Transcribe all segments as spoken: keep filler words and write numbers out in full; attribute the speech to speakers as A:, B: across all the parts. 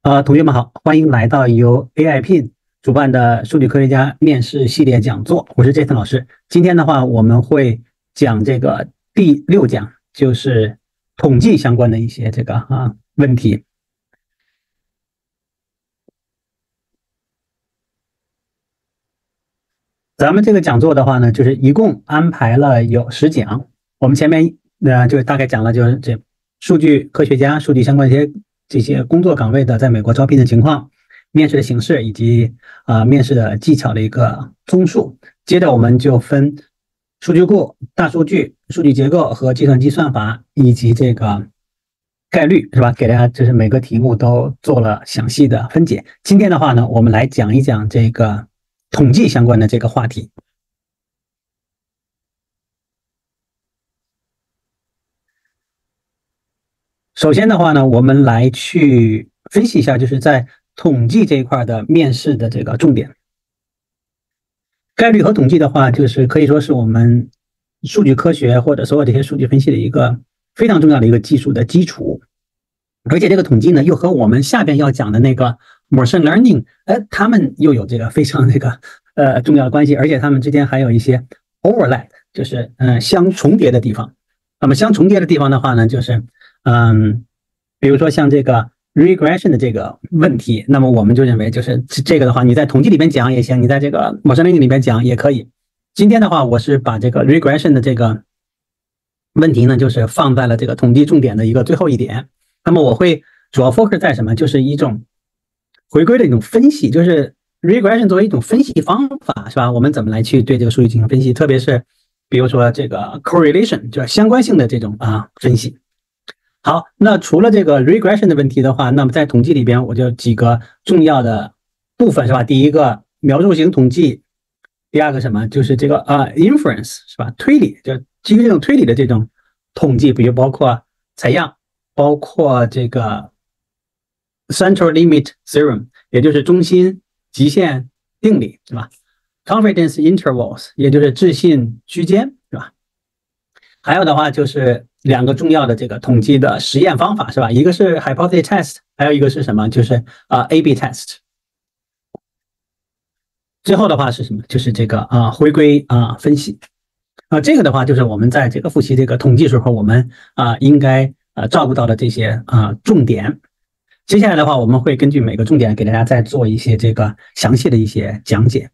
A: 呃，同学们好，欢迎来到由 A I Pin 主办的数据科学家面试系列讲座，我是 Jason 老师。今天的话，我们会讲这个第六讲，就是统计相关的一些这个啊问题。咱们这个讲座的话呢，就是一共安排了有十讲，我们前面呃就大概讲了就是这数据科学家、数据相关一些。这些工作岗位的在美国招聘的情况、面试的形式以及啊、呃、面试的技巧的一个综述。接着我们就分数据库、大数据、数据结构和计算机算法以及这个概率，是吧？给大家就是每个题目都做了详细的分解。今天的话呢，我们来讲一讲这个统计相关的这个话题。首先的话呢，我们来去分析一下，就是在统计这一块的面试的这个重点。概率和统计的话，就是可以说是我们数据科学或者所有这些数据分析的一个非常重要的一个技术的基础。而且这个统计呢，又和我们下边要讲的那个 machine learning， 哎，他们又有这个非常这个呃重要的关系，而且他们之间还有一些 overlap， 就是嗯、呃、相重叠的地方。那么相重叠的地方的话呢，就是嗯，比如说像这个 regression 的这个问题，那么我们就认为就是这个的话，你在统计里边讲也行，你在这个 machine learning 里边讲也可以。今天的话，我是把这个 regression 的这个问题呢，就是放在了这个统计重点的一个最后一点。那么我会主要 focus 在什么？就是一种回归的一种分析，就是 regression 作为一种分析方法，是吧？我们怎么来去对这个数据进行分析？特别是比如说这个 correlation， 就是相关性的这种啊分析。好，那除了这个 regression 的问题的话，那么在统计里边，我就几个重要的部分，是吧？第一个描述型统计，第二个什么？就是这个啊 inference， 是吧？推理，就基于这种推理的这种统计，比如包括采样，包括这个 central limit theorem， 也就是中心极限定理，是吧？ confidence intervals， 也就是置信区间，是吧？还有的话就是两个重要的这个统计的实验方法，是吧？一个是 hypothesis test， 还有一个是什么？就是啊、呃、A B test。最后的话是什么？就是这个啊、呃、回归啊、呃、分析啊、呃，这个的话就是我们在这个复习这个统计时候，我们啊、呃、应该呃照顾到的这些啊、呃、重点。接下来的话，我们会根据每个重点给大家再做一些这个详细的一些讲解。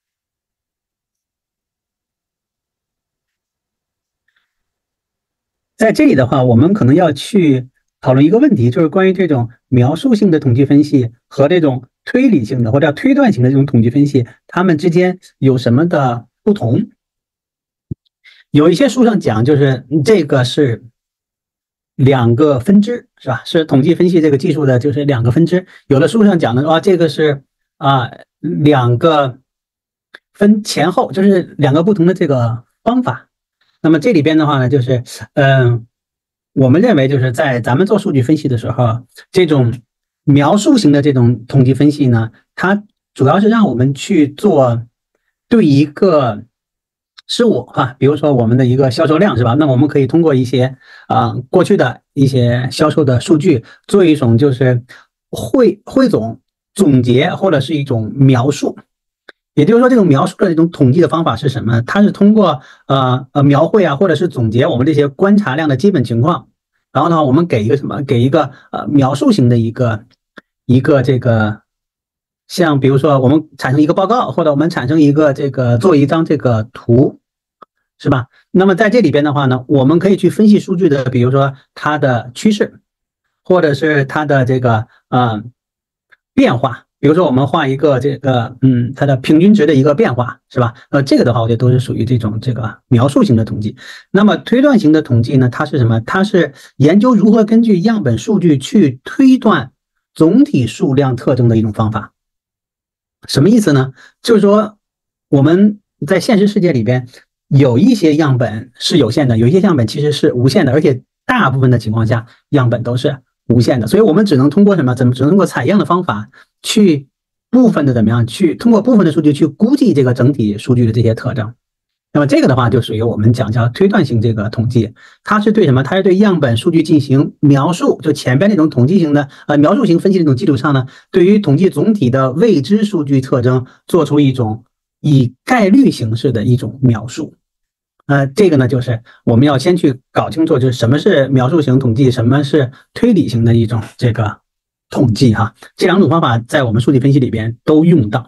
A: 在这里的话，我们可能要去讨论一个问题，就是关于这种描述性的统计分析和这种推理性的或者推断型的这种统计分析，它们之间有什么的不同？有一些书上讲，就是这个是两个分支，是吧？是统计分析这个技术的，就是两个分支。有的书上讲的说，啊，这个是啊两个分前后，就是两个不同的这个方法。那么这里边的话呢，就是嗯、呃，我们认为就是在咱们做数据分析的时候，这种描述型的这种统计分析呢，它主要是让我们去做对一个事物啊，比如说我们的一个销售量，是吧？那我们可以通过一些啊、呃、过去的一些销售的数据，做一种就是汇汇总总结或者是一种描述。也就是说，这种描述的这种统计的方法是什么？它是通过呃呃描绘啊，或者是总结我们这些观察量的基本情况，然后呢，我们给一个什么？给一个呃描述型的一个一个这个，像比如说我们产生一个报告，或者我们产生一个这个做一张这个图，是吧？那么在这里边的话呢，我们可以去分析数据的，比如说它的趋势，或者是它的这个呃变化。比如说我们画一个这个嗯它的平均值的一个变化，是吧？呃这个的话我觉得都是属于这种这个描述型的统计。那么推断型的统计呢，它是什么？它是研究如何根据样本数据去推断总体数量特征的一种方法。什么意思呢？就是说我们在现实世界里边有一些样本是有限的，有一些样本其实是无限的，而且大部分的情况下样本都是无限的，所以我们只能通过什么？怎么只能通过采样的方法去部分的怎么样？去通过部分的数据去估计这个整体数据的这些特征。 那么这个的话就属于我们讲叫推断性这个统计，它是对什么？它是对样本数据进行描述，就前边那种统计型的呃描述型分析的这种基础上呢，对于统计总体的未知数据特征做出一种以概率形式的一种描述。呃，这个呢就是我们要先去搞清楚，就是什么是描述型统计，什么是推理型的一种这个统计哈。这两种方法在我们数据分析里边都用到。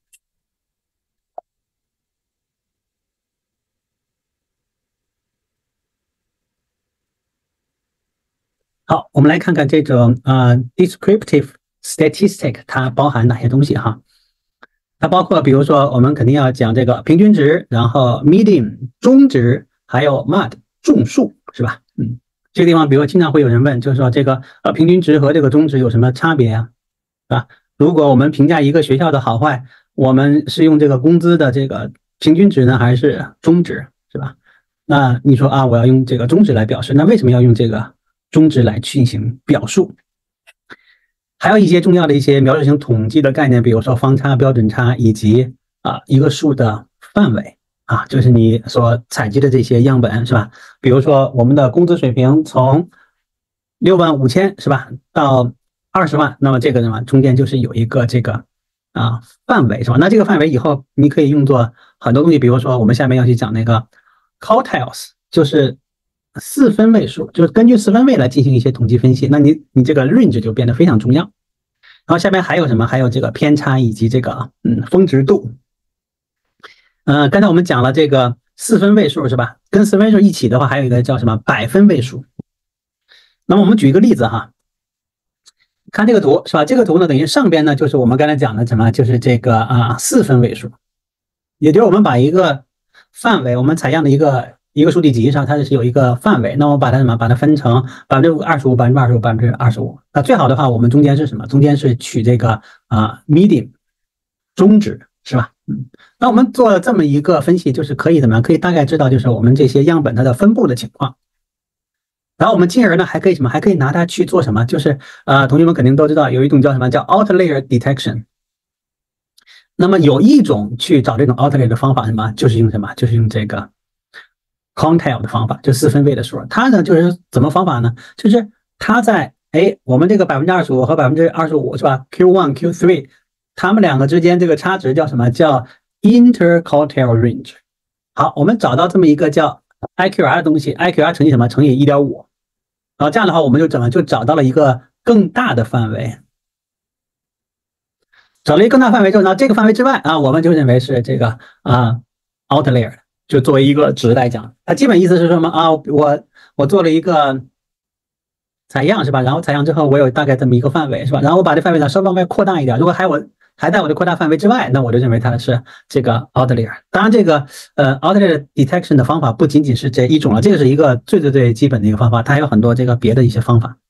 A: 好，我们来看看这种呃 descriptive statistic 它包含哪些东西哈？它包括比如说我们肯定要讲这个平均值，然后 median 中值，还有 mud 众数，是吧？嗯，这个地方比如经常会有人问，就是说这个呃平均值和这个中值有什么差别呀？是吧？如果我们评价一个学校的好坏，我们是用这个工资的这个平均值呢，还是中值，是吧？那你说啊，我要用这个中值来表示，那为什么要用这个中值来进行表述？还有一些重要的一些描述型统计的概念，比如说方差、标准差，以及啊一个数的范围啊，就是你所采集的这些样本，是吧？比如说我们的工资水平从六万五千是吧到二十万，那么这个什么中间就是有一个这个啊范围是吧？那这个范围以后你可以用作很多东西，比如说我们下面要去讲那个 quartiles， 就是四分位数，就是根据四分位来进行一些统计分析，那你你这个 range 就变得非常重要。然后下面还有什么？还有这个偏差以及这个嗯峰值度。呃，刚才我们讲了这个四分位数是吧？跟四分位数一起的话，还有一个叫什么百分位数。那么我们举一个例子哈，看这个图是吧？这个图呢，等于上边呢就是我们刚才讲的什么？就是这个啊四分位数，也就是我们把一个范围，我们采样的一个。一个数据集上，它是有一个范围，那我把它什么？把它分成百分之二十五、百分之二十五、百分之二十五。那最好的话，我们中间是什么？中间是取这个啊 median 中值，是吧？嗯，那我们做了这么一个分析，就是可以怎么样？可以大概知道就是我们这些样本它的分布的情况。然后我们进而呢，还可以什么？还可以拿它去做什么？就是呃，同学们肯定都知道有一种叫什么？叫 outlier detection。那么有一种去找这种 outlier 的方法，什么？就是用什么？就是用这个。quantile 的方法，就四分位的数，它呢就是怎么方法呢？就是它在哎，我们这个百分之二十五和百分之二十五是吧 ？Q one Q three， 它们两个之间这个差值叫什么？叫 interquartile range。好，我们找到这么一个叫 I Q R 的东西 ，I Q R 乘以什么？乘以 一点五。然后这样的话，我们就怎么就找到了一个更大的范围？找了一个更大范围之后，呢，这个范围之外啊，我们就认为是这个啊 outlier。就作为一个值来讲，它基本意思是什么啊？我我做了一个采样是吧？然后采样之后，我有大概这么一个范围是吧？然后我把这范围呢稍微往外扩大一点，如果还我还在我的扩大范围之外，那我就认为它是这个 outlier。当然，这个呃 outlier detection 的方法不仅仅是这一种了，这个是一个最最最基本的一个方法，它还有很多这个别的一些方法。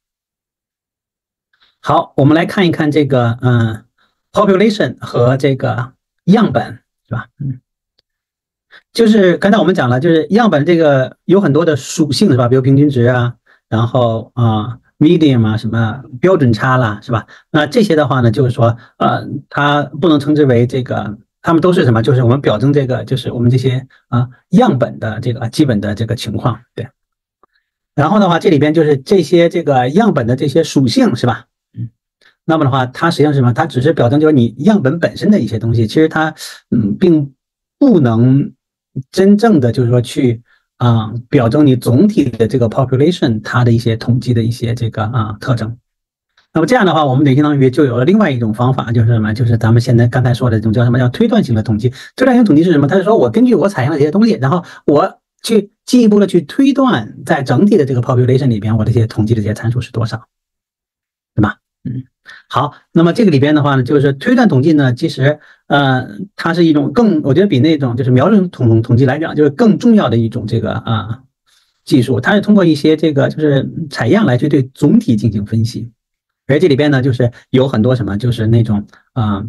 A: 好，我们来看一看这个嗯 population 和这个样本是吧？嗯。就是刚才我们讲了，就是样本这个有很多的属性是吧？比如平均值啊，然后啊 median 啊，什么标准差啦，是吧？那这些的话呢，就是说呃，它不能称之为这个，它们都是什么？就是我们表征这个，就是我们这些啊样本的这个基本的这个情况，对。然后的话，这里边就是这些这个样本的这些属性是吧？嗯，那么的话，它实际上是什么？它只是表征就是你样本本身的一些东西，其实它嗯并不能。真正的就是说去啊、呃、表征你总体的这个 population 它的一些统计的一些这个啊、呃、特征。那么这样的话，我们等于相当于就有了另外一种方法，就是什么？就是咱们现在刚才说的这种叫什么叫推断型的统计。推断型统计是什么？它是说我根据我采样的这些东西，然后我去进一步的去推断，在整体的这个 population 里边，我这些统计的这些参数是多少，对吧？嗯。好，那么这个里边的话呢，就是推断统计呢，其实呃，它是一种更，我觉得比那种就是描述统统计来讲，就是更重要的一种这个啊技术。它是通过一些这个就是采样来去对总体进行分析，而这里边呢，就是有很多什么，就是那种啊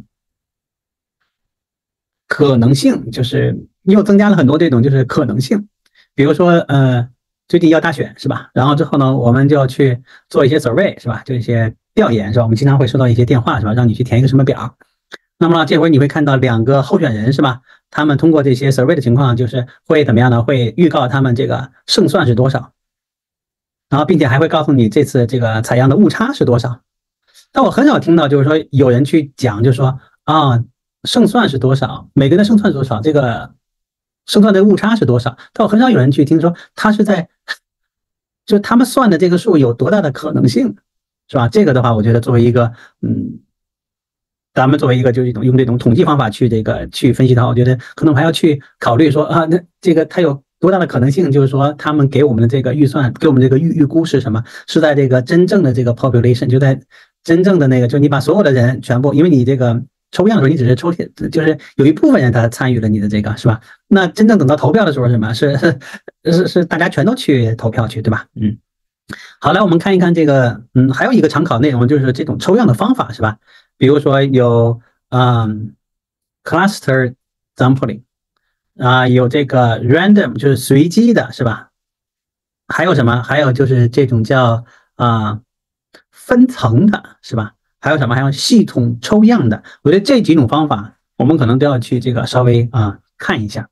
A: 可能性，就是又增加了很多这种就是可能性，比如说呃。最近要大选是吧？然后之后呢，我们就要去做一些 survey 是吧？就一些调研是吧？我们经常会收到一些电话是吧？让你去填一个什么表。 那么这回你会看到两个候选人是吧？他们通过这些 survey 的情况，就是会怎么样呢？会预告他们这个胜算是多少，然后并且还会告诉你这次这个采样的误差是多少。但我很少听到就是说有人去讲，就是说啊胜算是多少，每个人的胜算是多少，这个胜算的误差是多少。但我很少有人去听说他是在，就他们算的这个数有多大的可能性，是吧？这个的话，我觉得作为一个嗯。咱们作为一个就是一种用这种统计方法去这个去分析的话，我觉得可能还要去考虑说啊，那这个它有多大的可能性？就是说他们给我们的这个预算，给我们这个预预估是什么？是在这个真正的这个 population， 就在真正的那个，就你把所有的人全部，因为你这个抽样的时候，你只是抽，就是有一部分人他参与了你的这个，是吧？那真正等到投票的时候是什么？是是是大家全都去投票去，对吧？嗯。好，来我们看一看这个，嗯，还有一个常考内容就是这种抽样的方法，是吧？比如说有嗯 cluster sampling 啊、呃，有这个 random 就是随机的，是吧？还有什么？还有就是这种叫啊、呃、分层的，是吧？还有什么？还有系统抽样的。我觉得这几种方法，我们可能都要去这个稍微啊、呃、看一下。